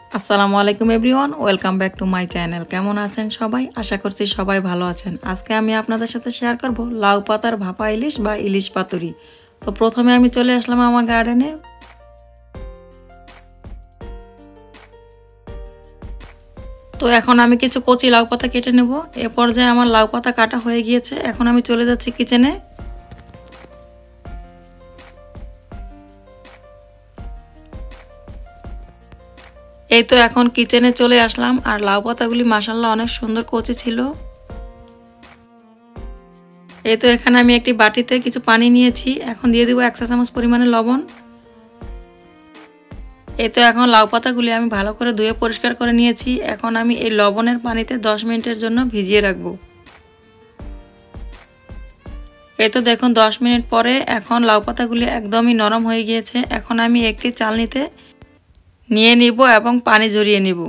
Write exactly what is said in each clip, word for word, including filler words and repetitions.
আসসালামু আলাইকুম everyone, welcome back to my channel. কেমন আছেন সবাই? আশা করছি সবাই ভালো আছেন। আজকে আমি আপনাদের সাথে শেয়ার করব লাউ পাতার ভাপা ইলিশ বা ইলিশ পাতুরি। তো প্রথমে আমি চলে আসলাম আমার গার্ডেনে। তো এখন আমি কিছু কচি লাউ পাতা কেটে নেব। এ পর্যায়ে আমার লাউ পাতা কাটা হয়ে গিয়েছে। এখন আমি চলে যাচ্ছি কিচেনে। এই তো এখন কিচেনে চলে আসলাম, আর লাউ পাতাগুলি মাশাআল্লাহ অনেক সুন্দর কচি ছিল। এই তো এখানে আমি একটি বাটিতে কিছু পানি নিয়েছি। এখন দিয়ে দিব এক চা চামচ পরিমাণে লবণ। এই তো এখন লাউ পাতাগুলি আমি ভালো করে ধুয়ে পরিষ্কার করে নিয়েছি। এখন আমি এই লবণের পানিতে দশ মিনিটের জন্য ভিজিয়ে রাখবো। এই তো দেখুন দশ মিনিট পরে এখন লাউ পাতাগুলি একদমই নরম হয়ে গিয়েছে। এখন আমি একটি চালনিতে নিয়ে নিব এবং পানি ঝরিয়ে নিব।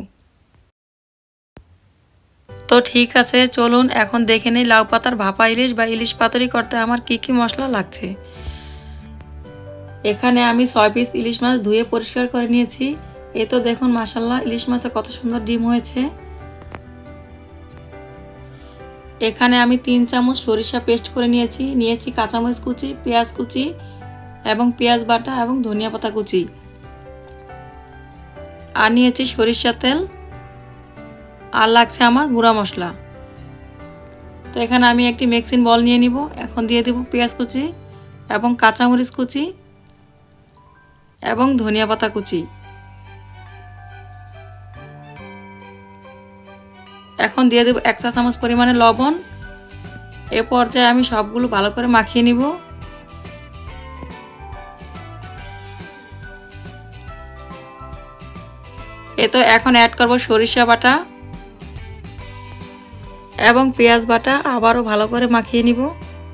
তো ঠিক আছে, চলুন এখন দেখে নিই লাউ পাতার ভাপা ইলিশ বা ইলিশ পাতুরি করতে আমার কি কি মশলা লাগছে। এখানে আমি ছয় পিস ইলিশ মাছ ধুয়ে পরিষ্কার করে নিয়েছি। এই তো দেখুন মাশাআল্লাহ ইলিশ মাছে কত সুন্দর ডিম হয়েছে। এখানে আমি তিন চামচ সরিষা পেস্ট করে নিয়েছি। নিয়েছি কাঁচামরিচ কুচি, পেঁয়াজ কুচি এবং পেঁয়াজ বাটা এবং ধনিয়া পাতা কুচি, আর নিয়েছি সরিষা তেল, আর লাগছে আমার গুঁড়া মশলা। তো এখানে আমি একটি মিক্সিং বল নিয়ে নিব। এখন দিয়ে দেব পেঁয়াজ কুচি এবং কাঁচামরিচ কুচি এবং ধনিয়া পাতা কুচি। এখন দিয়ে দেব এক চা চামচ পরিমাণে লবণ। এ পর্যায়ে আমি সবগুলো ভালো করে মাখিয়ে নিব। এ তো এখন অ্যাড করব সরিষা বাটা এবং পেঁয়াজ বাটা, আবারও ভালো করে মাখিয়ে নিব।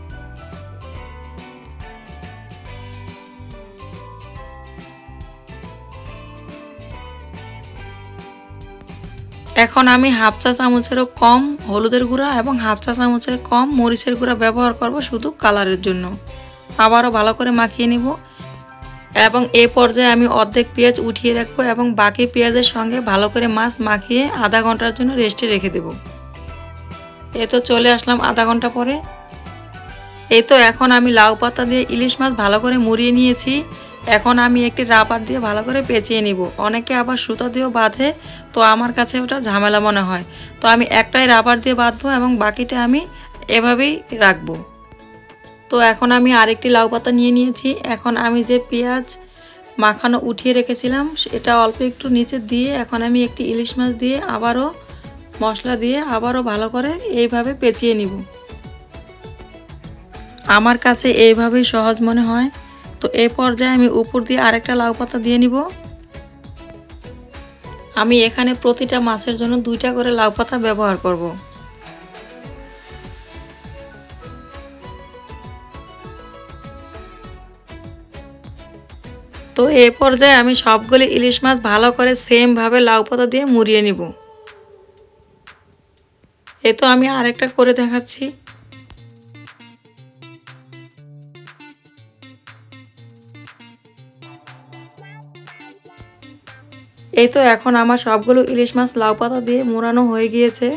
এখন আমি হাফ চা চামচেরও কম হলুদের গুঁড়া এবং হাফ চা চামচের কম মরিচের গুঁড়া ব্যবহার করব শুধু কালারের জন্য। আবারও ভালো করে মাখিয়ে নিব এবং এই পর্যায়ে আমি অর্ধেক পেঁয়াজ উঠিয়ে রাখবো এবং বাকি পেঁয়াজের সঙ্গে ভালো করে মাছ মাখিয়ে আধা ঘন্টার জন্য রেস্টে রেখে দেব। এই তো চলে আসলাম আধা ঘন্টা পরে। এই তো এখন আমি লাউ পাতা দিয়ে ইলিশ মাছ ভালো করে মুড়িয়ে নিয়েছি। এখন আমি একটি রাবার দিয়ে ভালো করে পেঁচিয়ে নিব। অনেকে আবার সুতা দিয়েও বাঁধে, তো আমার কাছে ওটা ঝামেলা মনে হয়। তো আমি একটাই রাবার দিয়ে বাঁধবো এবং বাকিটা আমি এভাবেই রাখবো। তো এখন আমি আরেকটি লাউ পাতা নিয়ে নিয়েছি। এখন আমি যে পেঁয়াজ মাখানো উঠিয়ে রেখেছিলাম সেটা অল্প একটু নিচে দিয়ে এখন আমি একটি ইলিশ মাছ দিয়ে আবারও মশলা দিয়ে আবারও ভালো করে এইভাবে পেঁচিয়ে নিব। আমার কাছে এইভাবেই সহজ মনে হয়। তো এই পর্যায়ে আমি উপর দিয়ে আরেকটা লাউ পাতা দিয়ে নিব। আমি এখানে প্রতিটা মাছের জন্য দুইটা করে লাউ পাতা ব্যবহার করব। তো এই পর্যায়ে আমি সবগুলি ইলিশ মাছ ভালো করে সেম ভাবে লাউ পাতা দিয়ে মুড়িয়ে নিব। এই তো আমি আরেকটা করে দেখাচ্ছি। এই তো এখন আমার সবগুলো ইলিশ মাছ লাউ পাতা দিয়ে মোড়ানো হয়ে গিয়েছে।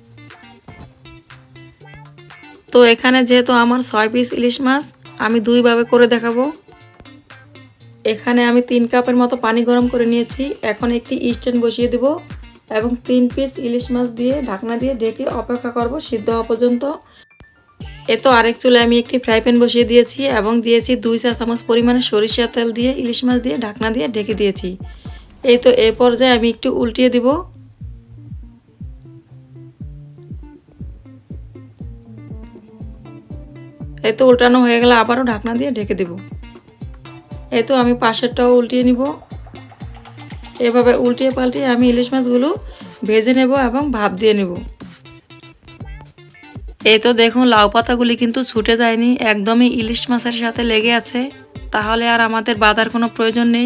তো এখানে যেহেতু আমার ছয় পিস ইলিশ মাছ, আমি দুইভাবে করে দেখাবো। এখানে আমি তিন কাপের মতো পানি গরম করে নিয়েছি। এখন একটি স্ট্যান্ড বসিয়ে দেব এবং তিন পিস ইলিশ মাছ দিয়ে ঢাকনা দিয়ে ঢেকে অপেক্ষা করব সিদ্ধ হওয়া পর্যন্ত। এ তো আরেক চুলে আমি একটি ফ্রাই প্যান বসিয়ে দিয়েছি এবং দিয়েছি দুই চা চামচ পরিমাণে সরিষা তেল দিয়ে ইলিশ মাছ দিয়ে ঢাকনা দিয়ে ঢেকে দিয়েছি। এই তো এই পর্যায়ে আমি একটু উল্টিয়ে দিব। এই তো উল্টানো হয়ে গেলে আবারও ঢাকনা দিয়ে ঢেকে দেব। এই তো আমি পাশেরটাও উল্টিয়ে নিব। এভাবে উল্টিয়ে পাল্টিয়ে আমি ইলিশ মাছগুলো ভেজে নেব এবং ভাপ দিয়ে নেব। এই তো দেখুন লাউ পাতাগুলি কিন্তু ছুটে যায়নি, একদমই ইলিশ মাছের সাথে লেগে আছে। তাহলে আর আমাদের বাঁধার কোনো প্রয়োজন নেই।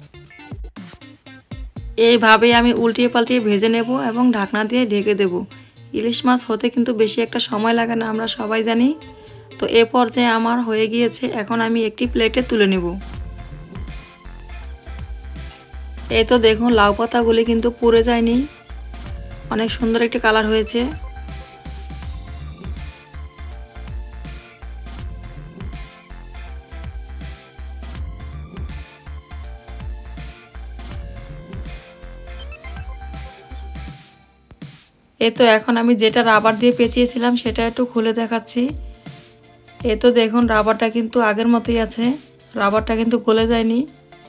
এইভাবেই আমি উল্টিয়ে পাল্টিয়ে ভেজে নেব এবং ঢাকনা দিয়ে ঢেকে দেব। ইলিশ মাছ হতে কিন্তু বেশি একটা সময় লাগে না, আমরা সবাই জানি। তো এ পর্যায়ে আমার হয়ে গিয়েছে। এখন আমি একটি প্লেটে তুলে নেব। এই তো দেখুন লাউ পাতাগুলি কিন্তু পুড়ে যায়নি, অনেক সুন্দর একটি কালার হয়েছে। এই তো এখন আমি যেটা রাবার দিয়ে পেঁচিয়েছিলাম সেটা একটু খুলে দেখাচ্ছি। এই তো দেখুন রাবারটা কিন্তু আগের মতোই আছে, রাবারটা কিন্তু গলে যায়নি।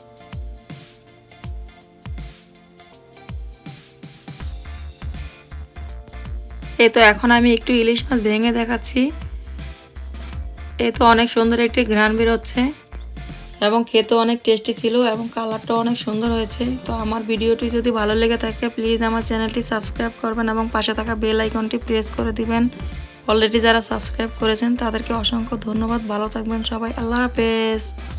এই তো এখন আমি একটু ইলিশ মাছ ভেঙে দেখাচ্ছি। এই তো অনেক সুন্দর একটি ঘ্রাণ বেরোচ্ছে এবং খেতে অনেক টেস্টি ছিল এবং কালারটাও অনেক সুন্দর হয়েছে। তো আমার ভিডিওটি যদি ভালো লেগে থাকে প্লিজ আমার চ্যানেলটি সাবস্ক্রাইব করবেন এবং পাশে থাকা বেল আইকনটি প্রেস করে দিবেন। অলরেডি যারা সাবস্ক্রাইব করেছেন তাদেরকে অসংখ্য ধন্যবাদ। ভালো থাকবেন সবাই, আল্লাহ হাফেজ।